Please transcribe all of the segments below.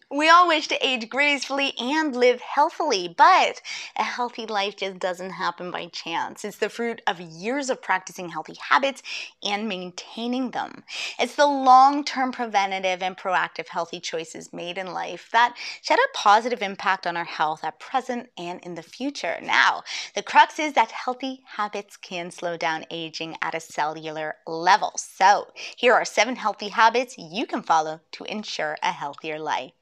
We all wish to age gracefully and live healthily, but a healthy life just doesn't happen by chance. It's the fruit of years of practicing healthy habits and maintaining them. It's the long-term preventative and proactive healthy choices made in life that shed a positive impact on our health at present and in the future. Now, the crux is that healthy habits can slow down aging at a cellular level. So, here are 7 healthy habits you can follow to ensure a healthier life.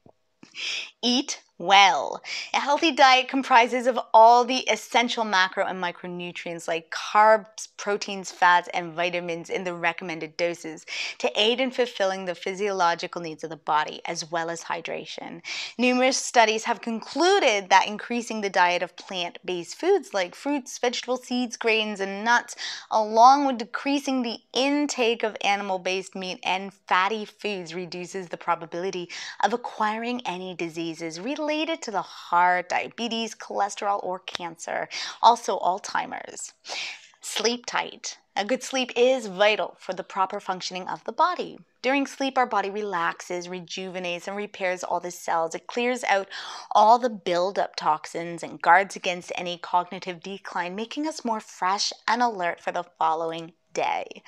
Eat well. A healthy diet comprises of all the essential macro and micronutrients like carbs, proteins, fats, and vitamins in the recommended doses to aid in fulfilling the physiological needs of the body, as well as hydration. Numerous studies have concluded that increasing the diet of plant-based foods like fruits, vegetables, seeds, grains, and nuts, along with decreasing the intake of animal-based meat and fatty foods, reduces the probability of acquiring any diseases related to the heart, diabetes, cholesterol, or cancer. Also, Alzheimer's. Sleep tight. A good sleep is vital for the proper functioning of the body. During sleep, our body relaxes, rejuvenates, and repairs all the cells. It clears out all the buildup toxins and guards against any cognitive decline, making us more fresh and alert for the following day.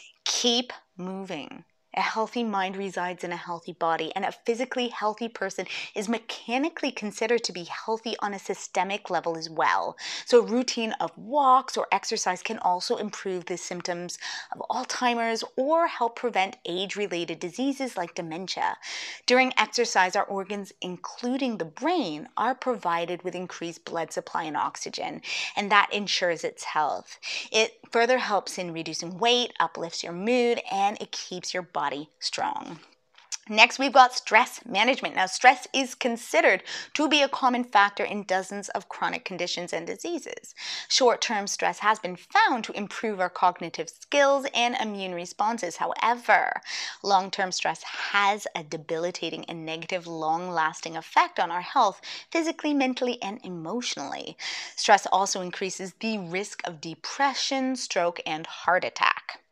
Keep moving. A healthy mind resides in a healthy body, and a physically healthy person is mechanically considered to be healthy on a systemic level as well. So a routine of walks or exercise can also improve the symptoms of Alzheimer's or help prevent age-related diseases like dementia. During exercise, our organs, including the brain, are provided with increased blood supply and oxygen, and that ensures its health. It further helps in reducing weight, uplifts your mood, and it keeps your body strong. Next, we've got stress management. Now, stress is considered to be a common factor in dozens of chronic conditions and diseases. Short-term stress has been found to improve our cognitive skills and immune responses. However, long-term stress has a debilitating and negative long-lasting effect on our health, physically, mentally, and emotionally. Stress also increases the risk of depression, stroke, and heart attack.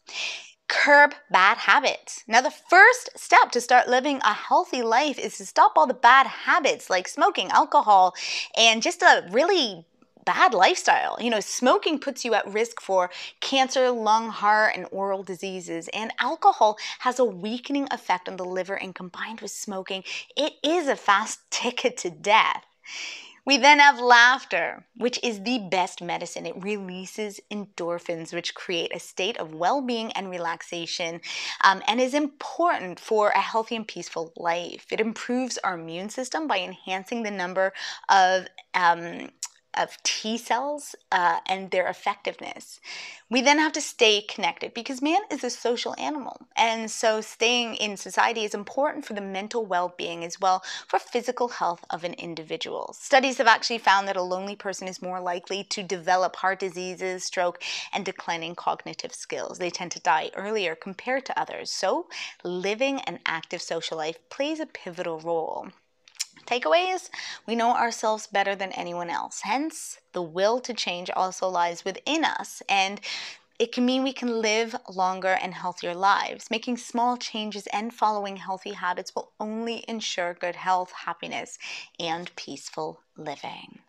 Curb bad habits. Now, the first step to start living a healthy life is to stop all the bad habits like smoking, alcohol, and just a really bad lifestyle. Smoking puts you at risk for cancer, lung, heart, and oral diseases. And alcohol has a weakening effect on the liver, and combined with smoking, it is a fast ticket to death. We then have laughter, which is the best medicine. It releases endorphins, which create a state of well-being and relaxation, and is important for a healthy and peaceful life. It improves our immune system by enhancing the number of T cells and their effectiveness. We then have to stay connected because man is a social animal, and so staying in society is important for the mental well-being as well for physical health of an individual. Studies have actually found that a lonely person is more likely to develop heart diseases, stroke, and declining cognitive skills. They tend to die earlier compared to others. So living an active social life plays a pivotal role. Takeaways: we know ourselves better than anyone else. Hence, the will to change also lies within us, and it can mean we can live longer and healthier lives. Making small changes and following healthy habits will only ensure good health, happiness, and peaceful living.